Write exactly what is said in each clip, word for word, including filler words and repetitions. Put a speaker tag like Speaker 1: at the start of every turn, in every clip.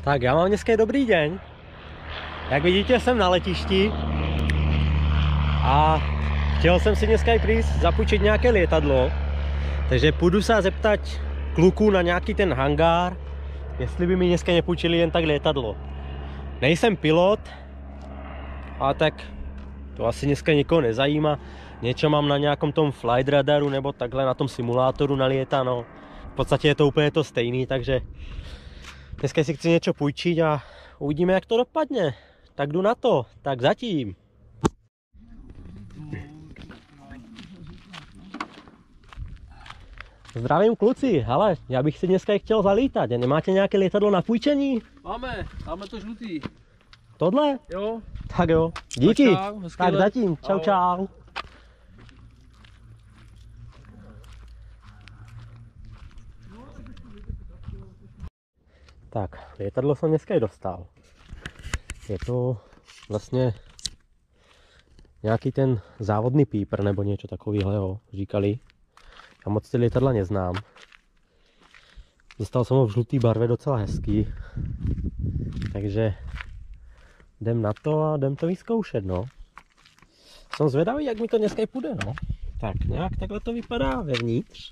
Speaker 1: Tak já mám dneska dobrý den. Jak vidíte, jsem na letišti a chtěl jsem si dneska i přijít zapůjčit nějaké letadlo, takže půjdu se zeptat kluků na nějaký ten hangár, jestli by mi dneska nepůjčili jen tak letadlo. Nejsem pilot, a tak to asi dneska nikoho nezajímá. Něco mám na nějakom tom flight radaru nebo takhle na tom simulátoru nalietano. V podstatě je to úplně to stejný, takže dneska si chci něco půjčit a uvidíme, jak to dopadne. Tak jdu na to, tak zatím. Zdravím kluci, hele, já bych si dneska chtěl zalítat. Nemáte nějaké letadlo na půjčení?
Speaker 2: Máme, máme to žlutý.
Speaker 1: Tohle?
Speaker 2: Jo.
Speaker 1: Tak jo, díky.
Speaker 2: Tak, čau,
Speaker 1: tak zatím, čau
Speaker 2: Ahoj.
Speaker 1: čau. Tak, letadlo jsem dneska i dostal. Je to vlastně nějaký ten závodný pípr nebo něco takového, říkali. Já moc ty letadla neznám. Dostal jsem ho v žlutý barvě, docela hezký. Takže jdem na to a jdem to vyzkoušet, no. Jsem zvědavý, jak mi to dneska půjde, no. Tak nějak takhle to vypadá vevnitř.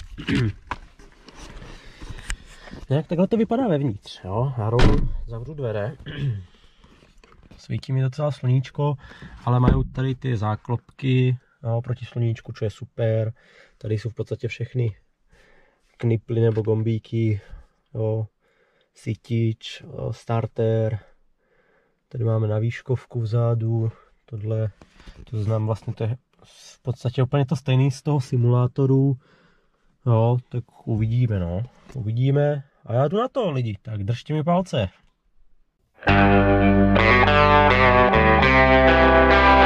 Speaker 1: Nějak takhle to vypadá vevnitř, jo. Já rovnou zavřu dvere. Svítí mi docela sluníčko, ale mají tady ty záklopky, jo, proti sluníčku, čo je super. Tady jsou v podstatě všechny kniply nebo gombíky, jo. Sytič, starter. Tady máme na výškovku vzadu, tohle, to znám vlastně, to je v podstatě úplně to stejný z toho simulátoru. Jo, tak uvidíme, no. Uvidíme a já jdu na to, lidi, tak držte mi palce.